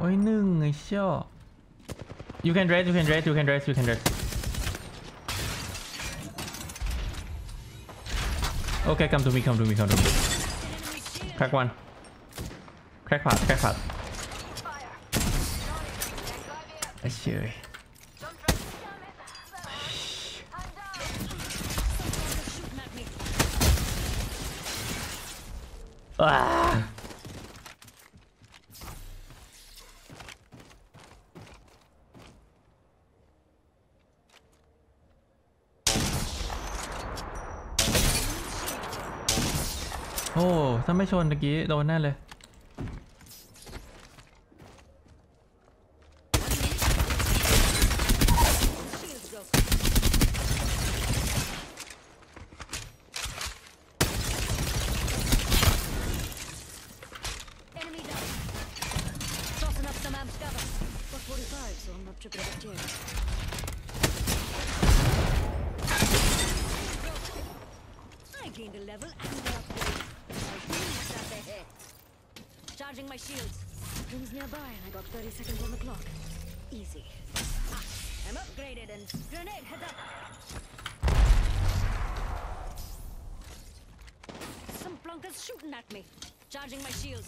อ้ยหนึ่งไอ้เชี่ย you can rest you can rest you can rest you can rest okay come to me come to me come to me crack one crack part crack part ไอ้เชี่ยโอ้ถ้าไม่ชนตะกี้โดนแน่เลย Charging my shields. Rings nearby and I got 30 seconds on the clock. Easy. I'm upgraded and grenade heads up. Some plunkers shooting at me. Charging my shields.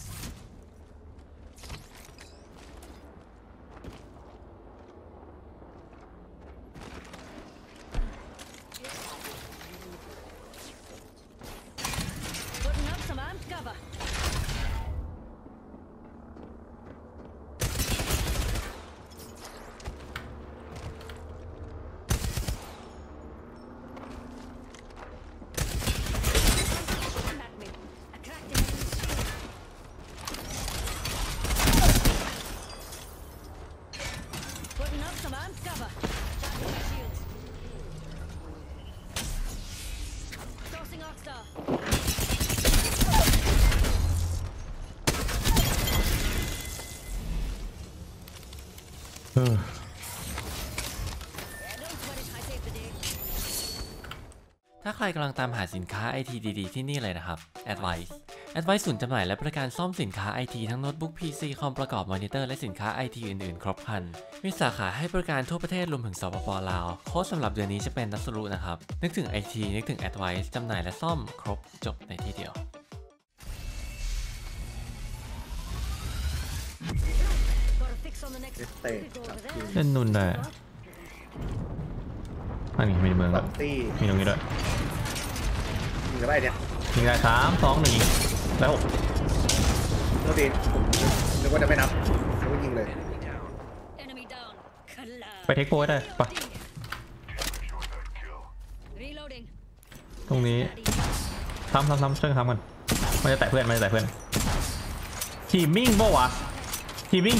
Putting up some armed cover. ถ้าใครกำลังตามหาสินค้า IT ดีๆที่นี่เลยนะครับ Advice ศูนย์จำหน่ายและบริการซ่อมสินค้า IT ทั้งโน้ตบุ๊ก PC คอมประกอบมอนิเตอร์และสินค้า IT อื่นๆครบครันมีสาขาให้บริการทั่วประเทศรวมถึงสปป.ลาวโค้ดสำหรับเดือนนี้จะเป็นนัสรุนะครับนึกถึง IT นึกถึง Advice จำหน่ายและซ่อมครบจบในที่เดียวเล่นนุ่นได้อันนี้มีเมืองมีตรงนี้ด้วยยิงอะไรเนี่ยยิงได้3 2 1ยิงแล้วโทษทีนึกว่าจะไม่นับนึกว่ายิงเลยไปเทคโพสได้ปะตรงนี้ทำช่วยทำกันมันจะแตะเพื่อนทีมมิ่งบ่วะทีมมิ่ง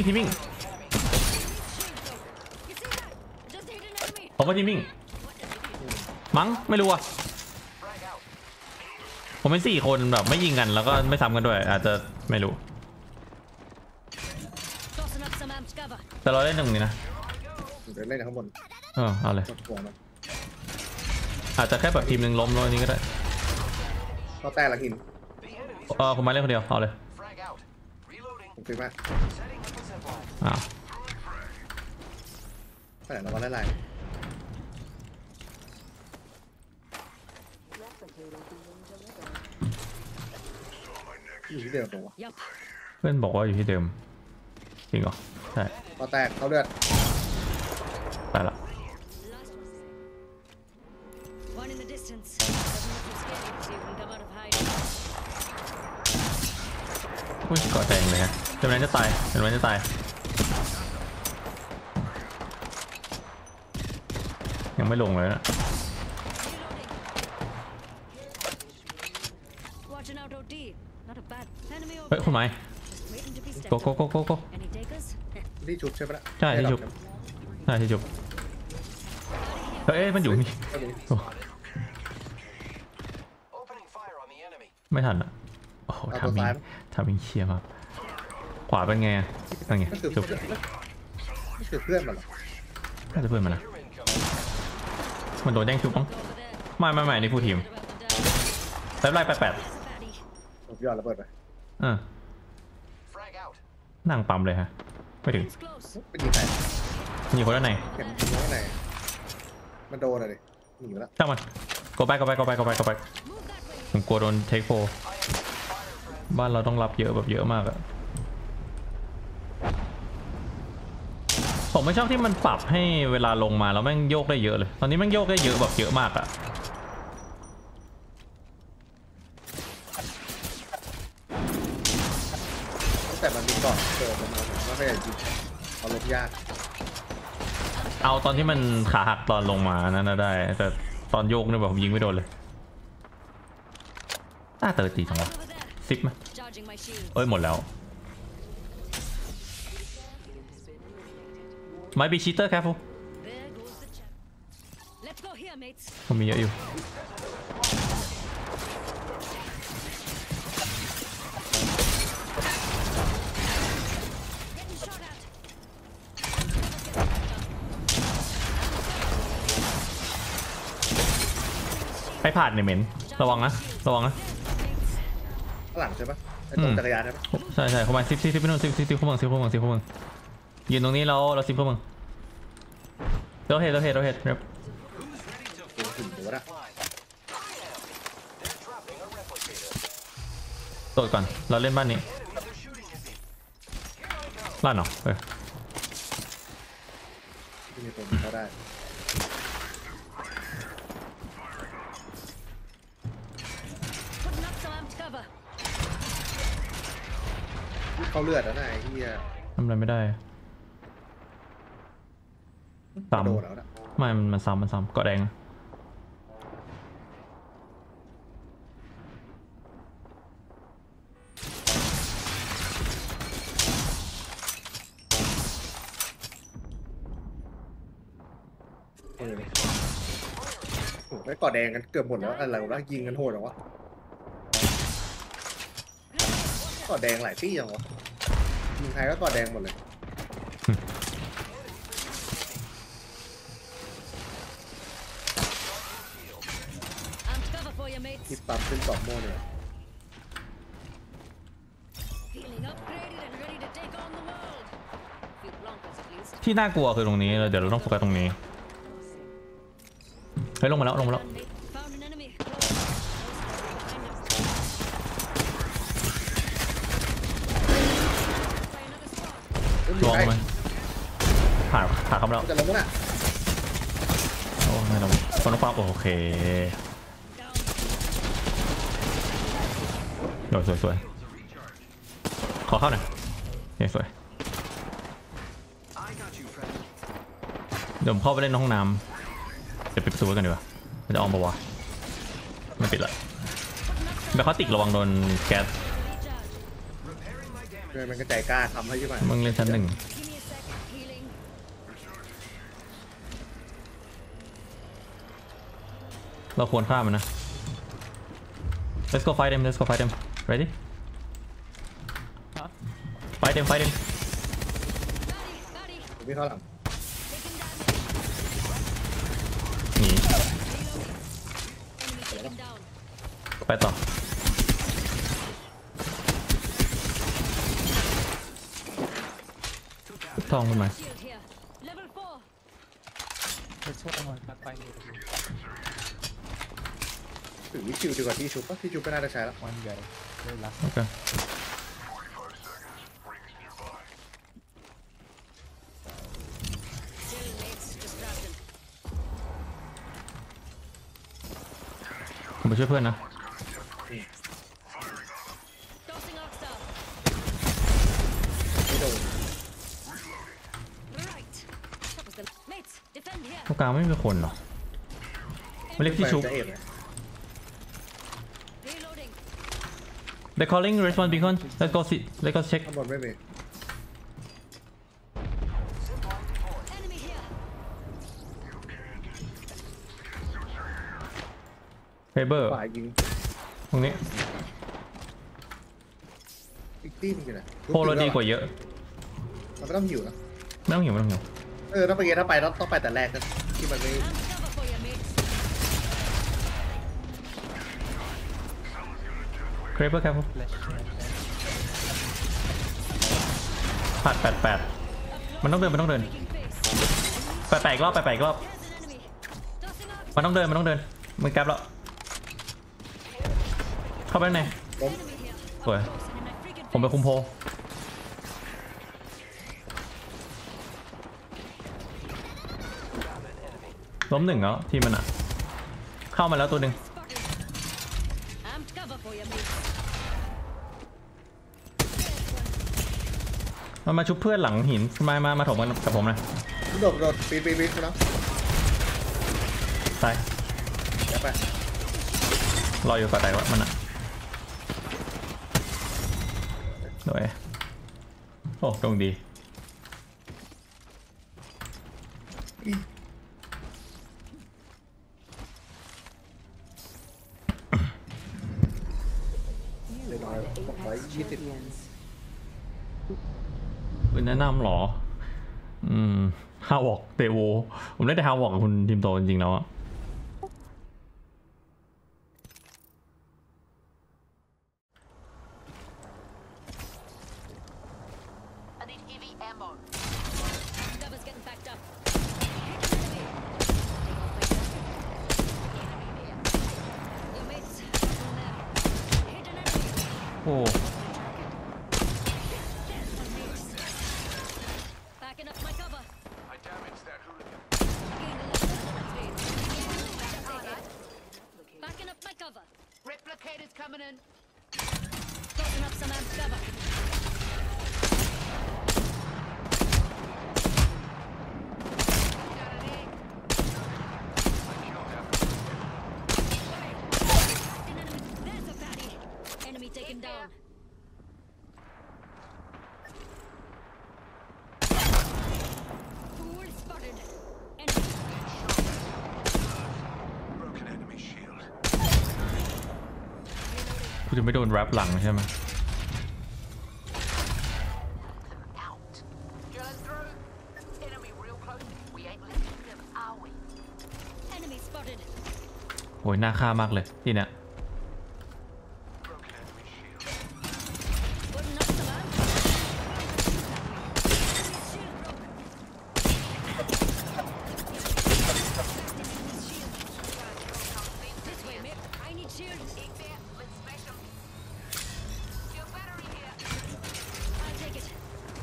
ผมก็ทีมมิ่งมั้งไม่รู้อะผมเป็น4 คนแบบไม่ยิงกันแล้วก็ไม่ซ้ำกันด้วยอาจจะไม่รู้แต่เราเล่นตรงนี้นะเดี๋ยวเล่นข้างบนเอาเลยอาจจะแค่แบบทีมหนึ่งล้มแล้วนี้ก็ได้ก็แตกละหินผมมาเล่นคนเดียวเอาเลยผมฟิกมากแต่เราก็ได้ไรอยู่ที่เดิมตรงวะเพื่อนบอกว่าอยู่ที่เดิมจริงเหรอใช่ก็แตกเขาเลือดไปละอุ้ยก่อแตงเลยฮะเดี๋ยวมันจะตายยังไม่ลงเลยนะเฮ้ยคุณไม้โกที่ชุบใช่ปะใช่ที่ชุบเฮ้ยมันอยู่นี่ไม่ทันอ่ะโอ้โหทำมิงเชียร์มากขวาเป็นไงเป็นไงชุบไม่คือเพื่อนมันหรอน่าจะเพื่อนมันนะมันโดนแย่งชุบมั้งไม่นี่ผู้ทีมไล่8 ยอดระเบิดไปนั่งปั๊มเลยฮะไม่ถึง Rings close. เป็นยิงใครมีคนด้านในเห็นยิงข้างในมันโดนอะไรหนีไปแล้วช่างมันgo back ผมกลัวโดนเทคโฟบ้านเราต้องรับเยอะแบบเยอะมากอะผมไม่ชอบที่มันปรับให้เวลาลงมาแล้วแม่งโยกได้เยอะเลยตอนนี้แม่งโยกได้เยอะแบบเยอะมากอะแต่มันมีก่อนเกิดมาผมก็ไม่อยากยิงเอาลบยากเอาตอนที่มันขาหักตอนลงมานั่นนะได้แต่ตอนโยกเนี่ยแบบผมยิงไม่โดนเลยน่าเตอร์ตีจังวะ Over there. ซิปไหม Charging my shield. เอ้ยหมดแล้วไม่บีชีเตอร์แคฟู There goes the chap. Let's go here, mates. ผมมีเยอะอยู่ Getting shot at. ให้ผ่านในเหม็นระวังนะระวังนะข้างหลังใช่ปะไอ้ตรงจักรยานใช่ปะใช่ใช่เข้ามาซิปไปนู่นซิปเข้ามึงยืนตรงนี้แล้วเราซิปเข้ามึงเราเห็นเร็วถึงหรือวะน่ะโดดก่อนเราเล่นบ้านนี้ลั่นเหรอที่มีคนเขาได้ Putting up some amped cover. เขาเลือดแล้วนะไอ้เหี้ยทำอะไรไม่ได้โดนแล้วนะไม่มันซ้ำเกาะแดงโอ้โหไอ้กอดแดงกันเกือบหมดแล้วอะไรวะยิงกันโหดเหรอวะกอดแดงหลายตี้ยังวะยิงใครก็กอดแดงหมดเลย Amped cover for you, mates. ที่ปั๊มขึ้นสองโม่เนี่ย Feeling upgraded and ready to take on the world. Few blancos at least. ที่น่ากลัวคือตรงนี้เดี๋ยวเราต้องโฟกัสตรงนี้เฮ้ยลงมาแล้ว Done, mate. Found an enemy. Close. Behind us. By another squad. ลองไหมผ่านเข้ามาแล้วจะลงมั้งน่ะโอ้ไม่ลงคนความโอเค Down. สวยขอเข้าหน่อยสวยเดี๋ยวผมเข้าไปเล่นในห้องน้ำเดี๋ยวปิดประตูไว้กันดีกว่ามันจะออมปะวะไม่ปิดละเดี๋ยวเขาติดระวังโดนแก๊สเพื่อนมันก็ใจกล้าทำให้ใช่ไหมมึงเล่นชั้นหนึ่ง Give me a sec. Healing. เราควรฆ่ามันนะ let's go fight them ready fight them Buddy. ผมวิ่งเข้าหลัง Taking damage. หนี Enemy taken down. ไปต่อทองขึ้นมา Shield here. Level 4. ถึงวิคิวดีกว่าที่ชุบปะที่ชุบก็น่าจะใช้แล้วโอเค Chill, mates. Just grabbed him. ผมไปช่วยเพื่อนนะ Tossing Arc Star. ไม่โดน Right. That was the mates. Defend here. ตรงกลางไม่มีคนเหรอไม่เรียกที่ชุบจะเอ็ดเลย Reloading. they calling respawn beacon let's go check ข้างบนไม่มี Enemy here. Faber ฝ่ายยิงตรงนี้อีกตี้นึงอยู่ไหนโพเราดีกว่าเยอะมันไม่ต้องหิวนะไม่ต้องหิวถ้าไปถ้าไปต้องไปแต่แรกนะที่มันไม่ Amped cover for you, mates. Creeper careful ผัด8มันต้องเดินมันต้องเดิน Making face. 8อีกรอบ8อีกรอบ There's an enemy. Tossing up. มันต้องเดินมึงแกลบแล้วเข้าไปในล้ม Enemy here. สวย Close and in my freaking ผมไปคุมโพล้ม1แล้วทีมมันอะเข้ามาแล้วตัวหนึ่ง spotted. Amped cover for you, mate. มันมาชุบเพื่อนหลังหินมาถมกันกับผมนะโดดปีนคุณน้องตายเดี๋ยวไปรออยู่กับไตวะมันอะโดยโอ้ตรงดีเดี๋ยวน้อย620 เป็นแนะนำหรอฮาวอกเตโวผมได้แต่ฮาวอกกับคุณทีมโตจริงๆแล้วอะ I need heavy ammo. Cover's getting backed up. Your mates. Hit an enemy. โอ้ Backing up my cover. I damaged that hooligan. Backing up my cover. Replicators coming in. Tossing up some amped cover. Got an egg. An enemy. There's a fatty. Enemy taken down. Fool spotted. Enemy. Broken enemy shield. กูจะไม่โดนแรปหลังใช่ไหม Out. Drilling through. Enemy real close. We ain't letting them, are we? Enemy spotted. โอ้ยน่าฆ่ามากเลยที่เนี้ย Broken enemy shield. Putting up some amped. Shield broke. This way, mate. I need shield. Egg there. Let's smash them. Your battery here. I'll take it.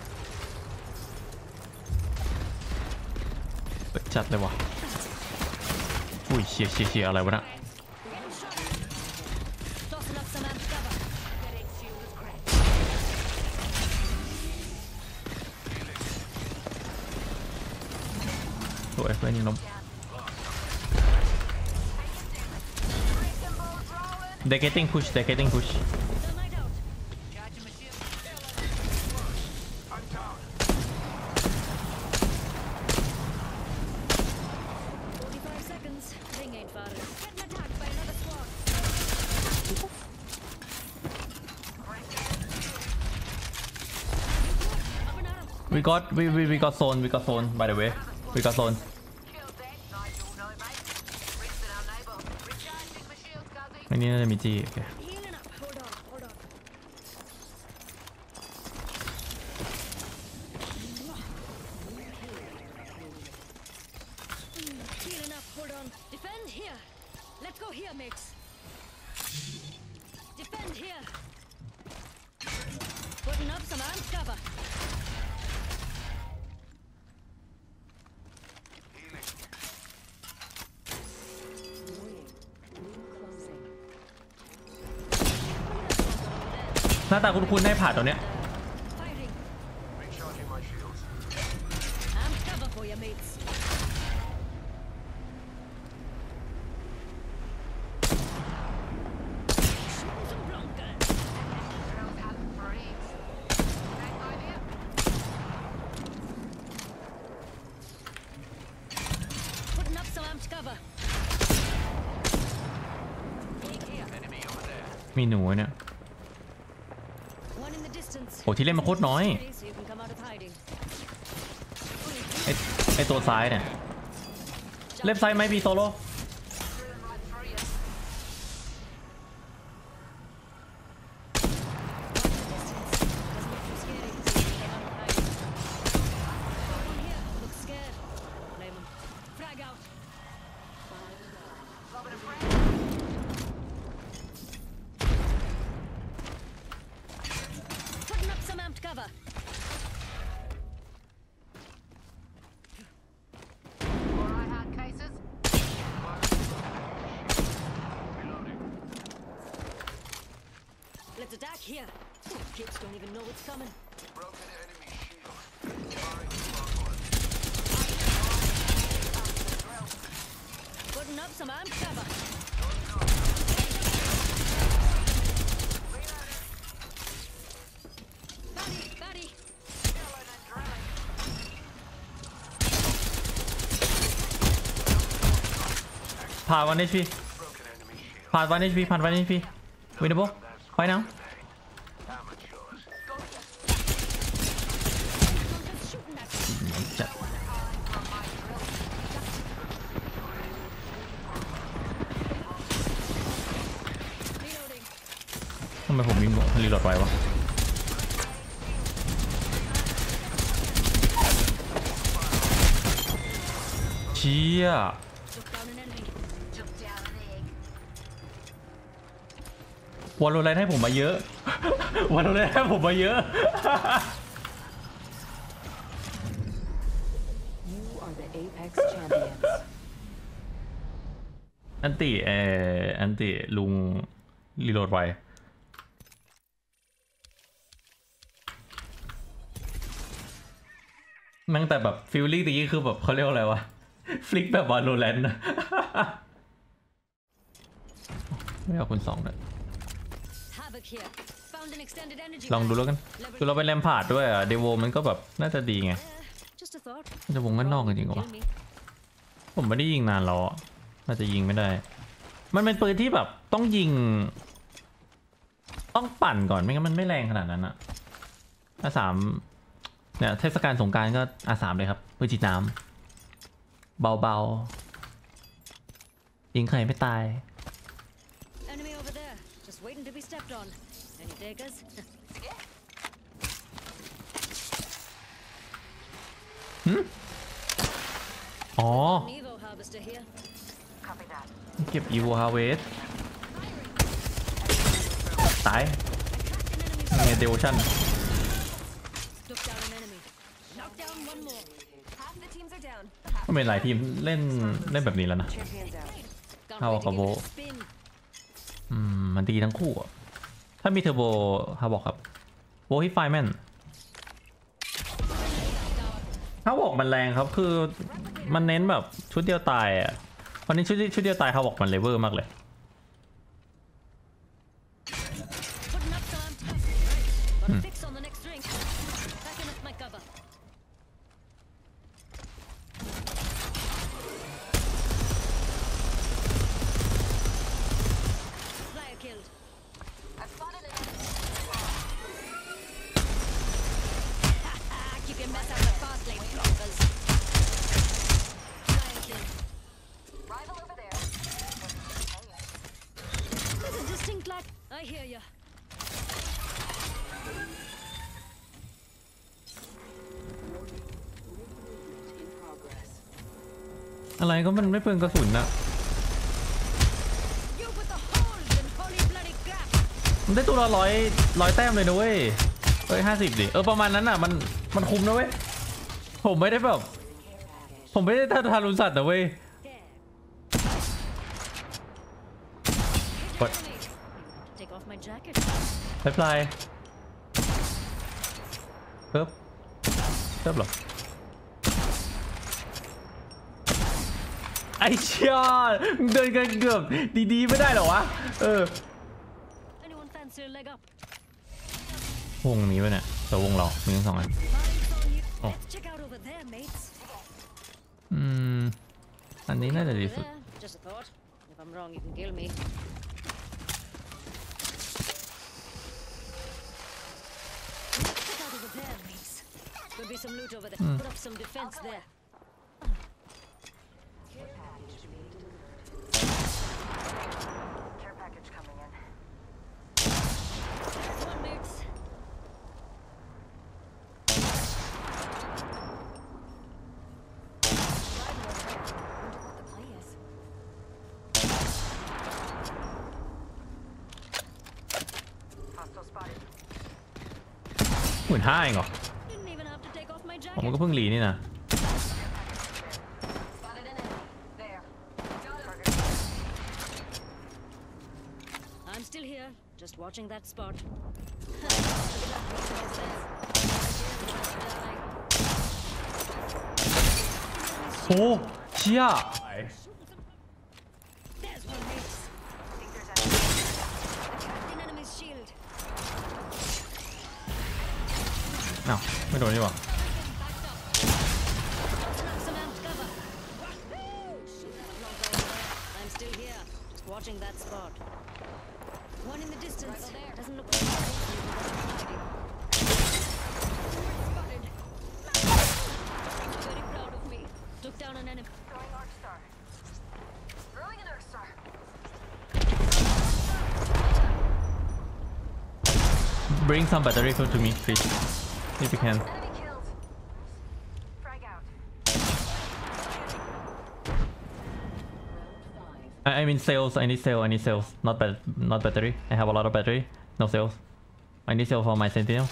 เปิดจัดเลยวะอุ้ยเชียอะไรวะน่ะ Getting shot. Tossing up some amped cover. That egg shield is cracked. สวยเพื่อนยิงล้ม They're getting push The night out. Charging my shield. I'm down. 45 seconds. Ring ain't far. Getting attacked by another squad. Up and at 'em. we got zone by the way we got zone Killed that. Nigel, no, mate. Resting our neighbor. Recharging my shields, Guzzy. ไม่นี่น่าจะมีจีโอเค Healing up. Hold on. Hold on. Healing up. Hold on. Defend here. Let's go here, mates. Defend here. Putting up some armed cover. Healing. หน้าตาคุ้นๆได้ผ่านตัวเนี้ย Firing. Recharging my shields. Armed cover for you, mates. Some Blanca. Girls out for eggs. That idea? Putting up some amped cover. Egg here. Enemy over there. มีหนูเนี่ย One in the distance. โอ้ที่เล่นมาโคตรน้อย Steady so you can come out of hiding. ไอตัวซ้ายเนี่ยเล็บซ้ายไหมมีโซโล่ Drilling right through you. One in the distance. Doesn't look too scary so you can come out of hiding. Let's attack here. Kids don't even know what's coming. Broken enemy shield. Firing strong one. Putting up some armed cover. Buddy. ผ่านวัน HP Broken enemy shield. ผ่านวัน HP ผ่านวัน HP วินโบไปnow Amateurs. จัดทำไมผมวิ่งรีโหลดไว้วะเชี่ย Took down an enemy. Took down an egg. วอลโลแรนให้ผมมาเยอะ วอลโลแรนให้ผมมาเยอะ You are the Apex champions. อันติลุงรีโหลดไว้แม่งแต่แบบฟิลลิ่งตะกี้คือแบบเขาเรียกว่าอะไรวะ ฟลิกแบบวอลโลแรนนะ ไม่เอาคุณสองเลย Havoc here. Found an extended energy. ลองดูแล้วกัน คือเราไปแรมพาร์ดด้วยอะเดโวมันก็แบบน่าจะดีไง Just a thought. มันจะวงกันนอกจริงๆเหรอ Kill me. ผมไม่ได้ยิงนานแล้วอะน่าจะยิงไม่ได้ มันเป็นปืนที่แบบต้องยิง ต้องปั่นก่อนไม่งั้นมันไม่แรงขนาดนั้นอะR3เนี่ยเทศกาลสงกรานต์ก็R3เลยครับปืนฉีดน้ำเบาๆยิงใครไม่ตาย Enemy over there. Just waiting to be stepped on. Any takers? อ๋อ Evo harvester here. Copy that. เก็บ Evo Harvest ตาย An enemy. เงเดโวชั่น Took down an enemy. Knock down one more. Half the teams are down. ก็เป็นหลายทีมเล่นแบบนี้แล้วนะ Champions out. Can't How wait to give about- it a spin. มันดีทั้งคู่อะถ้ามีเทอร์โบฮาบอกครับโวฮิไฟแมนฮาบอกมันแรงครับคือมันเน้นแบบชุดเดียวตายอ่ะวันนี้ชุดเดียวตายฮาบอกมันเลเวอร์มากเลย Putting up some armed cover. Right. Got a fix on the next drink. Backing up my cover. Flyer killed. I've spotted an enemy. Keep your mess out of the fast lane, blockers. Flyer killed. Rival over there. There's a distinct lag. I hear ya. In progress. อะไรก็มันไม่เปลืองกระสุนนะ You with the holes and holy bloody crap. มันได้ตัวละร้อยแต้มเลยนะเว้ย50ดิประมาณนั้นอ่ะมันคุ้มนะเว้ยผมไม่ได้แบบผมไม่ได้ทารุณสัตว์นะเว้ย Hit What? enemy. Take off my jacket. ไปพลายเพิ่มเหรอไอ้เชี่ยมึงเดินกันเกือบดีๆไม่ได้เหรอวะ Anyone fancy a leg up? วงนี้ไปเนี่ยแต่วงเรามีทั้งสองอัน Mine's on you. Oh. Let's check out over there, mates. อันนี้น่าจะดี Over สุด there. Just a thought. If I'm wrong, you can kill me. Check out over there, mates. Could be some loot over there. Put up some defense there. Care package coming in. Come on, mates. 15,000เองเหรอ Didn't even have to take off my ผม jacket. ก็เพิ่งรีนี่นะ Spotted an enemy. There. Target. I'm still here. Just watching that spot. โอ้เชี่ย There's one mate. Attacked an enemy's shield. อ้าวไม่โดนนี่หว่า Some amped cover. I'm still here, just watching that spot. One in the distance. Doesn't look like spotted. Very proud of me. Took down an enemy. Throwing Arc Star. Throwing an Arc Star. bring some battery to me please if you can Enemy killed. Frag out. I mean sales. I need sales. Not battery. I have a lot of battery. No sales. I need sales for my sentinel.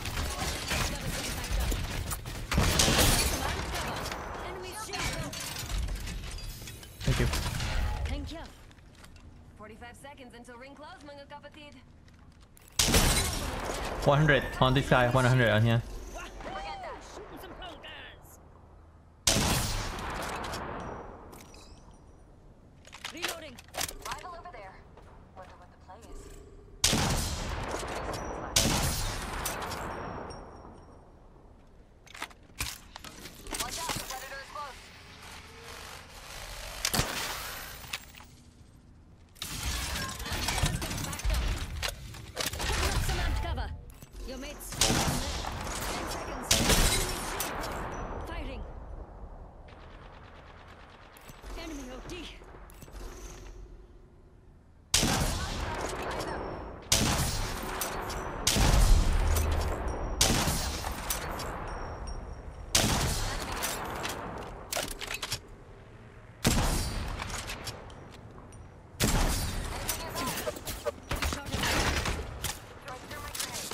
Enemy's shield. Thank you. Thank you. 45 seconds until ring close, mga kapatid. 100 on this guy. 100 on here. Shooting some punkers. Reloading. Rival over there. Wonder what the play is. Watch out, the predator is close. Putting up some amped cover. Your mates. 10 seconds. Firing. Enemy OD. Shot him. Throwing thermite grenade.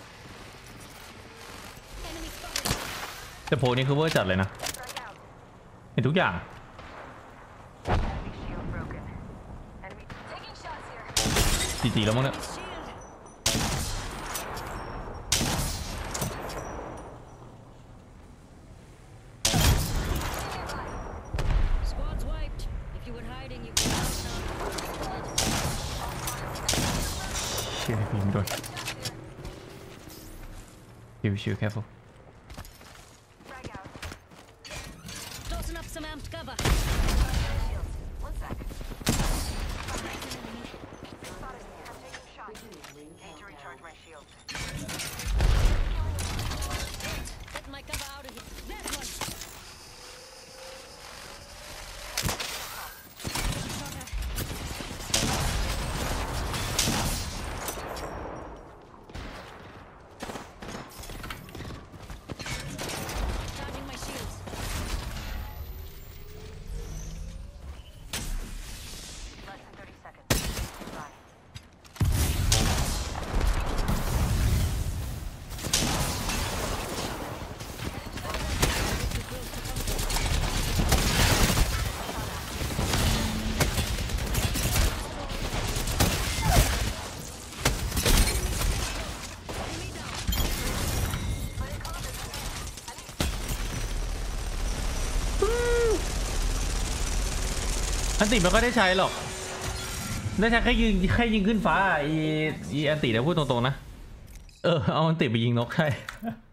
Enemy spotted. แต่โพลนี้คือเวอร์จัดเลยนะ Frag out. เห็นทุกอย่าง Enemy shield broken. Enemy taking shots here. จีแล้วมั้งเนี่ย Shield. Squad's wiped. If you were hiding, you could have now. เชี่ยยิงไม่โดนชิว careful Frag out. Tossing up some amped cover. Shields. One sec. Spotted me. I'm taking shots. Need to recharge my shield. Get my cover out of here. That one. Shot her. Charging my shields. Less than 30 seconds. Bye. Enemy down. อันติมันก็ได้ใช้หรอกได้ใช้แค่ยิงขึ้นฟ้าอีอันติเนี่ยพูดตรงๆนะเอาอันติไปยิงนกใช่